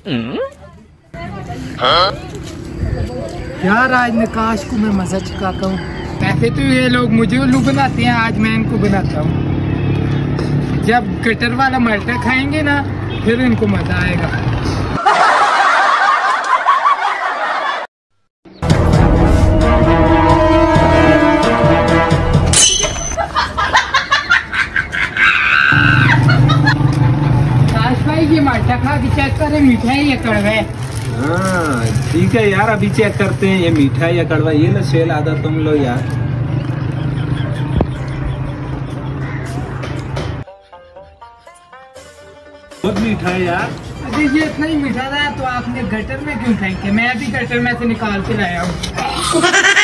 यार आज नकाश को मैं मजा चुकाता हूँ। वैसे तो ये लोग मुझे उल्लू बनाते हैं, आज मैं इनको बनाता हूँ। जब कटर वाला मल्टा खाएंगे ना फिर इनको मजा आएगा। ये मल्टा खा के चेक करें मीठा है या कड़वा है। हाँ ठीक है यार, अभी चेक करते हैं ये मीठा है या कड़वा। ये ना सेल आधा तुम लो यार। बहुत मीठा है यार। अरे ये इतना ही मीठा था तो आपने गटर में क्यों फेंके? मैं भी गटर में से निकाल के लाया हूँ।